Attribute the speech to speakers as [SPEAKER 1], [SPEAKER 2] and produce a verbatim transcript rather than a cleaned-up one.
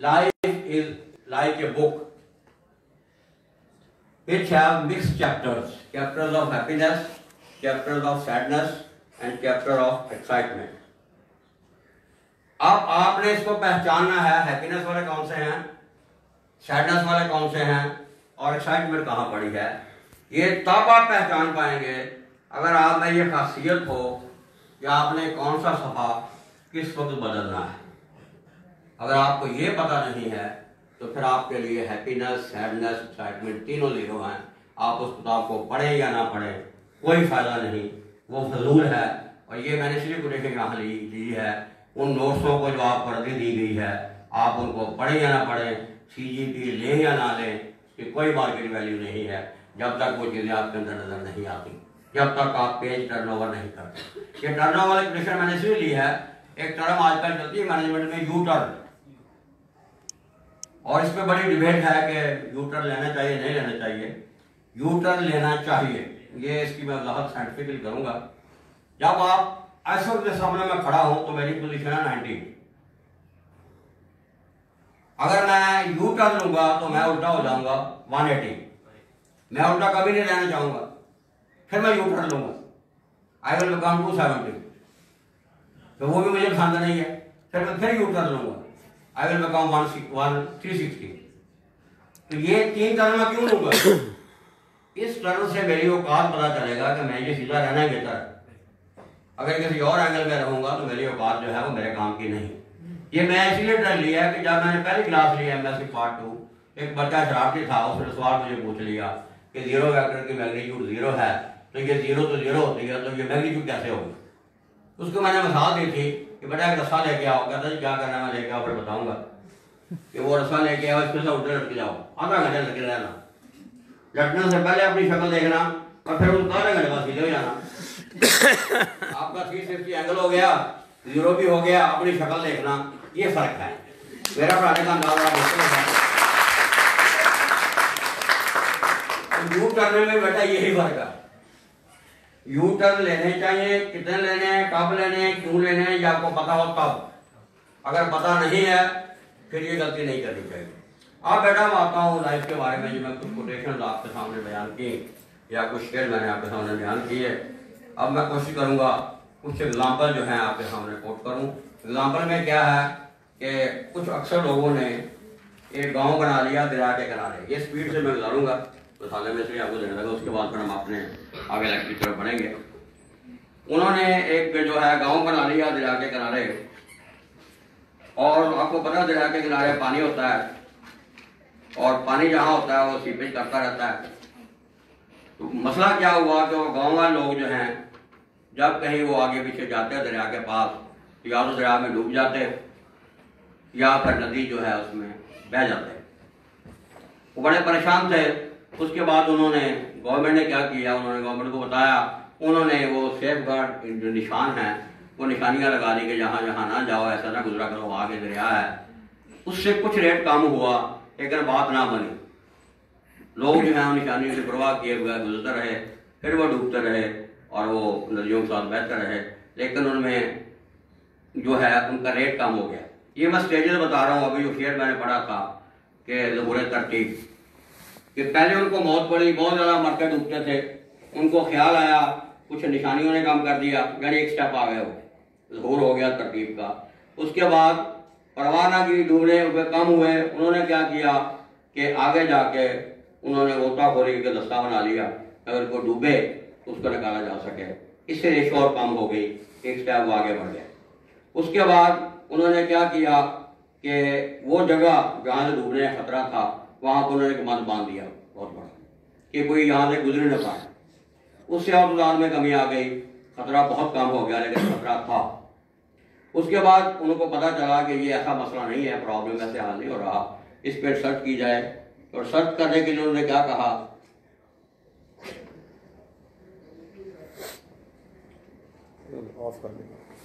[SPEAKER 1] Life is like a book which have mixed chapters, chapters of happiness, chapters of sadness and chapter of excitement. अब आपने इसको पहचानना है, happiness वाले कौन से हैं, सैडनेस वाले कौन से हैं और एक्साइटमेंट कहाँ पड़ी है। ये तब आप पहचान पाएंगे अगर आप में ये खासियत हो कि आपने कौन सा सफ़ा किस वक्त बदलना है। अगर आपको ये पता नहीं है तो फिर आपके लिए हैप्पीनेस, सैडनेस, एक्साइटमेंट तीनों जीरो हैं। आप उस किताब को पढ़ें या ना पढ़ें कोई फ़ायदा नहीं, वो फजूल है। और ये मैंने इसलिए कोटेशन यहाँ ली ली है, उन नोट्सों को जो आप वर्दी दी गई है आप उनको पढ़ें या ना पढ़ें, सी जी पी लें या ना लें, कि कोई मार्केट वैल्यू नहीं है जब तक वो चीज़ें आपके अंदर नजर नहीं आती, जब तक आप पेज टर्नओवर नहीं करते। ये टर्नओवर वाली क्वेश्चन मैंने इसलिए ली है, एक टर्म आजकल चलती है मैनेजमेंट में, यू टर्न, और इसमें बड़ी डिबेट है कि यू टर्न लेना चाहिए नहीं लेना चाहिए। यू टर्न लेना चाहिए, ये इसकी मैं वजाहत साइंटिफिकली करूंगा। जब आप ऐसा के सामने मैं खड़ा हूं तो मेरी पोजीशन है नाइनटी। अगर मैं यू टर्न लूंगा तो मैं उल्टा हो जाऊंगा वन एटी। मैं उल्टा कभी नहीं रहना चाहूंगा, फिर मैं यू टर्न लूंगा, I will become two seventy, तो वो भी मुझे पसंद नहीं है। फिर मैं फिर यू टर्न लूंगा, I will become one three sixty. तो ये तीन टर्न मैं क्यों लूंगा? इस टर्न से मेरी औकात पता चलेगा कि मैं ये सीधा रहना है बेहतर है। अगर किसी और एंगल में रहूंगा तो मेरी औकात जो है वो मेरे काम की नहीं। ये मैं इसलिए ट्रेन लिया कि जब मैंने पहली क्लास ली M S C part two, एक बच्चा शरारती था, उसने सवाल मुझे पूछ लिया कि जीरो वेक्टर की मैग्नीट्यूड जीरो है, तो ये जीरो तो जीरो होती है, तो ये मैग्नीट्यूड कैसे होगी। उसको मैंने मिसाल दी थी कि बेटा एक रस्सा लेके आओ। कहता जी क्या करना है, मैं लेके आओ फिर बताऊंगा। कि वो रस्सा लेके आओ, इसमें से उल्टे लटके जाओ, आधा घंटा लटके रहना, लटने से पहले अपनी शक्ल देखना और फिर उसका आधे घंटे बाद सीधे हो जाना। आपका थ्री सिक्सटी एंगल हो गया, जीरो भी हो गया, अपनी शक्ल देखना, ये फर्क है। मेरा पढ़ाने का अंदाजा मुश्किल है, तो यू टर्न में बेटा यही फर्क है। यू टर्न लेने चाहिए, कितने लेने हैं, कब लेने हैं, क्यों लेने हैं, ये आपको पता हो तब। अगर पता नहीं है फिर ये गलती नहीं करनी चाहिए। अब बेटा मैं आता हूँ लाइफ के बारे में, जो मैं कुछ कोटेशन आपके सामने बयान की या कुछ शेर मैंने आपके सामने बयान किए। अब मैं कोशिश करूंगा कुछ एग्जाम्पल जो है आपके सामने कोट करूं। एग्जाम्पल में क्या है कि कुछ अक्सर लोगों ने एक गांव बना लिया दरिया के किनारे। ये स्पीड से मैं गुजारूंगा तो साले में से आपको देने लगा, उसके बाद फिर हम अपने आगे लाइफ की तरफ बढ़ेंगे। उन्होंने एक जो है गाँव बना लिया दरिया के किनारे, और आपको पता दरिया के किनारे पानी होता है और पानी जहाँ होता है वो सीपेज करता रहता है। तो मसला क्या हुआ कि वो गांव वाले लोग जो हैं जब कहीं वो आगे पीछे जाते हैं दरिया के पास, तो या तो दरिया में डूब जाते या फिर नदी जो है उसमें बह जाते। वो बड़े परेशान थे। उसके बाद उन्होंने गवर्नमेंट ने क्या किया, उन्होंने गवर्नमेंट को बताया, उन्होंने वो सेफ गार्ड जो निशान है वो निशानियाँ लगा दी कि जहाँ जहाँ ना जाओ, ऐसा ना गुजरा करो, आगे दरिया है। उससे कुछ रेट कम हुआ लेकिन बात ना बनी। लोग जो है निशानियों से परवाह किए हुए गुजरते रहे, फिर वो डूबते रहे और वो नदियों के साथ बहते रहे, लेकिन उनमें जो है उनका रेट कम हो गया। ये मैं स्टेजेस बता रहा हूँ। अभी जो शेर मैंने पढ़ा था कि ज़बूर तरतीब, कि पहले उनको मौत पड़ी, बहुत ज़्यादा मरते डूबते थे, उनको ख्याल आया कुछ निशानियों ने काम कर दिया, यानी एक स्टेप आ गया, वो ज़हूर हो गया तरतीब का। उसके बाद परवाह ना की, डूबने कम हुए, उन्होंने क्या किया कि आगे जाके उन्होंने गोताखोरी का दस्ता बना लिया, अगर कोई डूबे तो उसको निकाला जा सके। इससे रेशो और कम हो गई, एक स्टेप आगे बढ़ गया। उसके बाद उन्होंने क्या किया कि वो जगह जहाँ से डूबने का खतरा था वहाँ पर उन्होंने एक बंद बांध दिया बहुत बड़ा, कि कोई यहाँ से गुजर न पाए। उससे और इंतजाम में कमी आ गई, खतरा बहुत कम हो गया लेकिन खतरा था। उसके बाद उनको पता चला कि ये ऐसा मसला नहीं है, प्रॉब्लम ऐसे हल नहीं हो रहा, इस पर सर्च की जाए। और सर्च करने के लिए उन्होंने क्या कहा,
[SPEAKER 2] ऑफ कर देंगे।